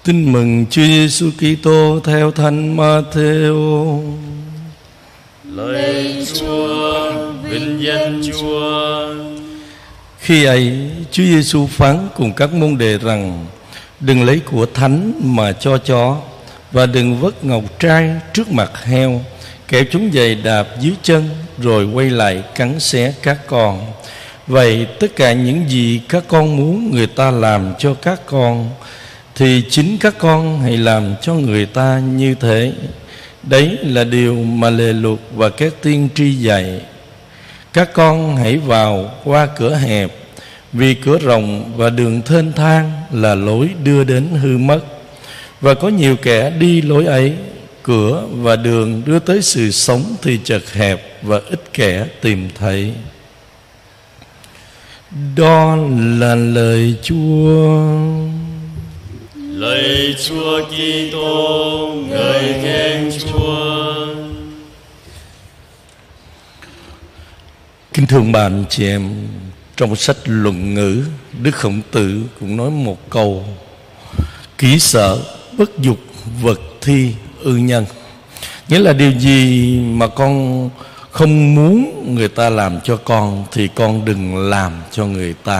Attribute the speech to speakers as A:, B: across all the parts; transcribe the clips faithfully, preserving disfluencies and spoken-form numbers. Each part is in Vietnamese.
A: Tin mừng Chúa Giêsu Kitô theo Thánh Ma-thi-ô.
B: Lạy Chúa, vinh danh Chúa.
A: Khi ấy, Chúa Giêsu phán cùng các môn đệ rằng: đừng lấy của thánh mà cho chó, và đừng vất ngọc trai trước mặt heo, kẻo chúng giày đạp dưới chân rồi quay lại cắn xé các con. Vậy tất cả những gì các con muốn người ta làm cho các con, thì chính các con hãy làm cho người ta như thế. Đấy là điều mà lề luật và các tiên tri dạy. Các con hãy vào qua cửa hẹp, vì cửa rộng và đường thênh thang là lối đưa đến hư mất, và có nhiều kẻ đi lối ấy. Cửa và đường đưa tới sự sống thì chật hẹp, và ít kẻ tìm thấy. Đó là lời Chúa.
B: Lạy Chúa Kitô, ngợi khen Chúa.
A: Kính thưa bà anh chị em, trong sách Luận Ngữ, Đức Khổng Tử cũng nói một câu: kỹ sở bất dục vật thi ư nhân. Nghĩa là điều gì mà con không muốn người ta làm cho con thì con đừng làm cho người ta.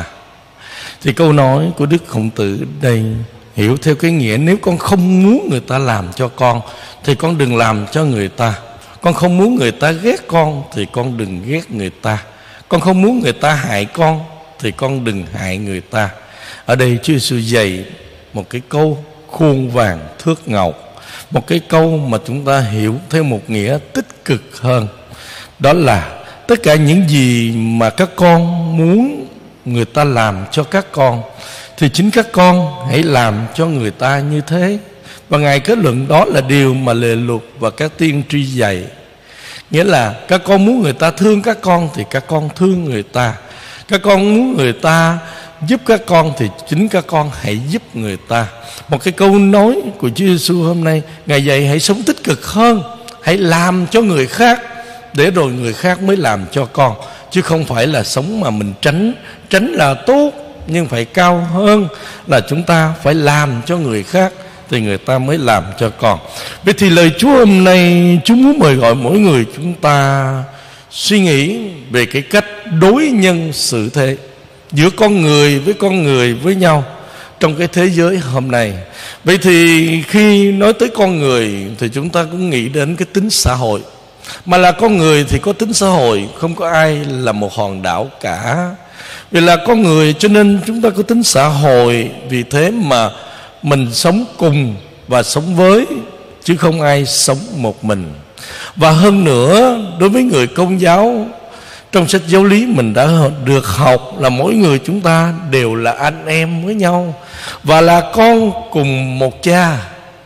A: Thì câu nói của Đức Khổng Tử đây hiểu theo cái nghĩa: nếu con không muốn người ta làm cho con thì con đừng làm cho người ta. Con không muốn người ta ghét con thì con đừng ghét người ta. Con không muốn người ta hại con thì con đừng hại người ta. Ở đây Chúa Giêsu dạy một cái câu khuôn vàng thước ngọc, một cái câu mà chúng ta hiểu theo một nghĩa tích cực hơn. Đó là tất cả những gì mà các con muốn người ta làm cho các con, thì chính các con hãy làm cho người ta như thế. Và Ngài kết luận đó là điều mà lề luật và các tiên tri dạy. Nghĩa là các con muốn người ta thương các con thì các con thương người ta. Các con muốn người ta giúp các con thì chính các con hãy giúp người ta. Một cái câu nói của Chúa Giêsu hôm nay, Ngài dạy hãy sống tích cực hơn, hãy làm cho người khác, để rồi người khác mới làm cho con. Chứ không phải là sống mà mình tránh. Tránh là tốt, nhưng phải cao hơn là chúng ta phải làm cho người khác thì người ta mới làm cho con. Vậy thì lời Chúa hôm nay, Chúa muốn mời gọi mỗi người chúng ta suy nghĩ về cái cách đối nhân xử thế giữa con người với con người với nhau trong cái thế giới hôm nay. Vậy thì khi nói tới con người thì chúng ta cũng nghĩ đến cái tính xã hội. Mà là con người thì có tính xã hội, không có ai là một hòn đảo cả. Vì là con người cho nên chúng ta có tính xã hội. Vì thế mà mình sống cùng và sống với, chứ không ai sống một mình. Và hơn nữa, đối với người Công giáo, trong sách giáo lý mình đã được học là mỗi người chúng ta đều là anh em với nhau và là con cùng một cha.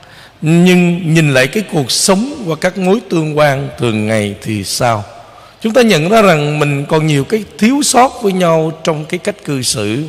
A: Nhưng nhìn lại cái cuộc sống và các mối tương quan thường ngày thì sao? Chúng ta nhận ra rằng mình còn nhiều cái thiếu sót với nhau trong cái cách cư xử.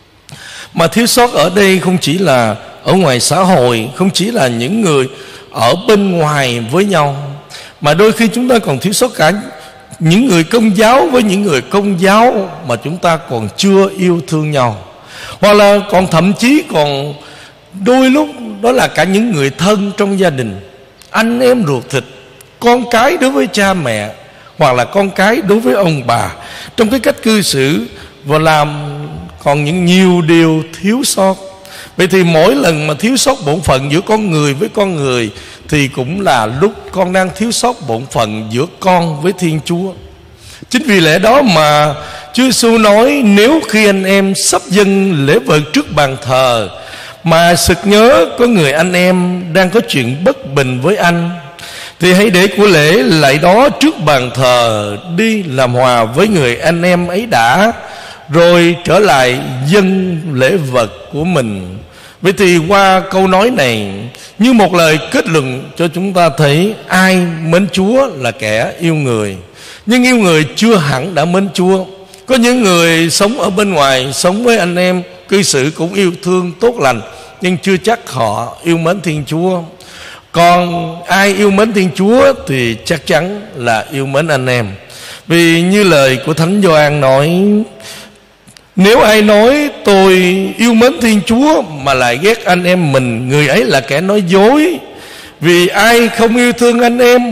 A: Mà thiếu sót ở đây không chỉ là ở ngoài xã hội, không chỉ là những người ở bên ngoài với nhau, mà đôi khi chúng ta còn thiếu sót cả những người Công giáo với những người Công giáo mà chúng ta còn chưa yêu thương nhau. Hoặc là còn thậm chí còn đôi lúc đó là cả những người thân trong gia đình, anh em ruột thịt, con cái đối với cha mẹ, hoặc là con cái đối với ông bà, trong cái cách cư xử và làm còn những nhiều điều thiếu sót. Vậy thì mỗi lần mà thiếu sót bổn phận giữa con người với con người thì cũng là lúc con đang thiếu sót bổn phận giữa con với Thiên Chúa. Chính vì lẽ đó mà Chúa Giêsu nói: nếu khi anh em sắp dâng lễ vật trước bàn thờ mà sực nhớ có người anh em đang có chuyện bất bình với anh, thì hãy để của lễ lại đó trước bàn thờ, đi làm hòa với người anh em ấy đã, rồi trở lại dâng lễ vật của mình. Vậy thì qua câu nói này như một lời kết luận cho chúng ta thấy ai mến Chúa là kẻ yêu người. Nhưng yêu người chưa hẳn đã mến Chúa. Có những người sống ở bên ngoài, sống với anh em, cư xử cũng yêu thương tốt lành, nhưng chưa chắc họ yêu mến Thiên Chúa. Còn ai yêu mến Thiên Chúa thì chắc chắn là yêu mến anh em. Vì như lời của Thánh Gioan nói: Nếu ai nói tôi yêu mến Thiên Chúa mà lại ghét anh em mình, người ấy là kẻ nói dối. Vì ai không yêu thương anh em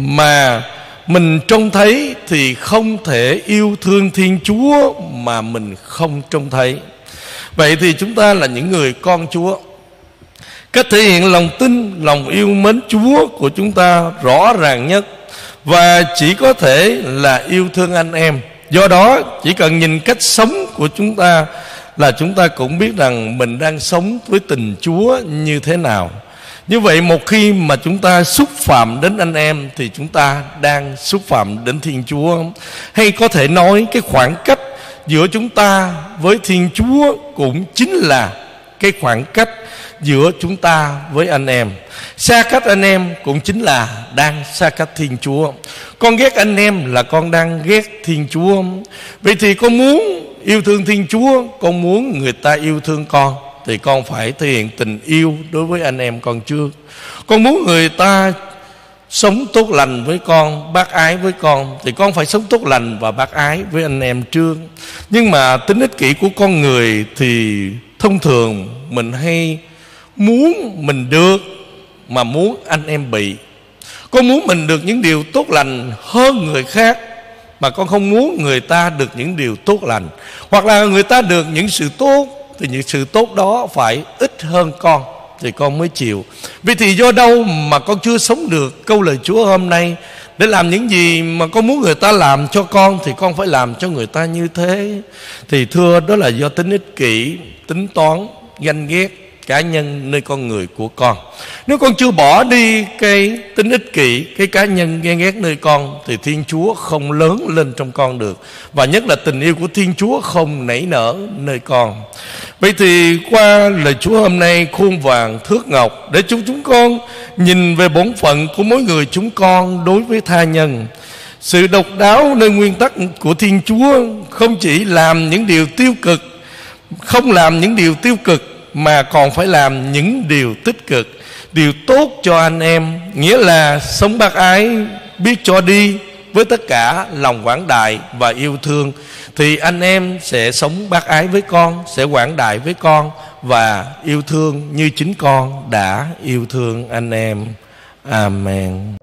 A: mà mình trông thấy thì không thể yêu thương Thiên Chúa mà mình không trông thấy. Vậy thì chúng ta là những người con Chúa. Cách thể hiện lòng tin, lòng yêu mến Chúa của chúng ta rõ ràng nhất và chỉ có thể là yêu thương anh em. Do đó chỉ cần nhìn cách sống của chúng ta là chúng ta cũng biết rằng mình đang sống với tình Chúa như thế nào. Như vậy một khi mà chúng ta xúc phạm đến anh em thì chúng ta đang xúc phạm đến Thiên Chúa. Hay có thể nói cái khoảng cách giữa chúng ta với Thiên Chúa cũng chính là cái khoảng cách giữa chúng ta với anh em. Xa cách anh em cũng chính là đang xa cách Thiên Chúa. Con ghét anh em là con đang ghét Thiên Chúa. Vậy thì con muốn yêu thương Thiên Chúa, con muốn người ta yêu thương con, thì con phải thể hiện tình yêu đối với anh em con trước. Con muốn người ta sống tốt lành với con, bác ái với con, thì con phải sống tốt lành và bác ái với anh em trước. Nhưng mà tính ích kỷ của con người thì thông thường mình hay muốn mình được mà muốn anh em bị. Con muốn mình được những điều tốt lành hơn người khác mà con không muốn người ta được những điều tốt lành. Hoặc là người ta được những sự tốt thì những sự tốt đó phải ít hơn con thì con mới chịu. Vì thì do đâu mà con chưa sống được câu lời Chúa hôm nay? Để làm những gì mà con muốn người ta làm cho con thì con phải làm cho người ta như thế. Thì thưa, đó là do tính ích kỷ, tính toán, ganh ghét cá nhân nơi con người của con. Nếu con chưa bỏ đi cái tính ích kỷ, cái cá nhân ghen ghét nơi con, thì Thiên Chúa không lớn lên trong con được. Và nhất là tình yêu của Thiên Chúa không nảy nở nơi con. Vậy thì qua lời Chúa hôm nay khuôn vàng thước ngọc, để chúng chúng con nhìn về bổn phận của mỗi người chúng con đối với tha nhân. Sự độc đáo nơi nguyên tắc của Thiên Chúa không chỉ làm những điều tiêu cực, không làm những điều tiêu cực, mà còn phải làm những điều tích cực, điều tốt cho anh em. Nghĩa là sống bác ái, biết cho đi với tất cả lòng quảng đại và yêu thương, thì anh em sẽ sống bác ái với con, sẽ quảng đại với con và yêu thương như chính con đã yêu thương anh em. Amen.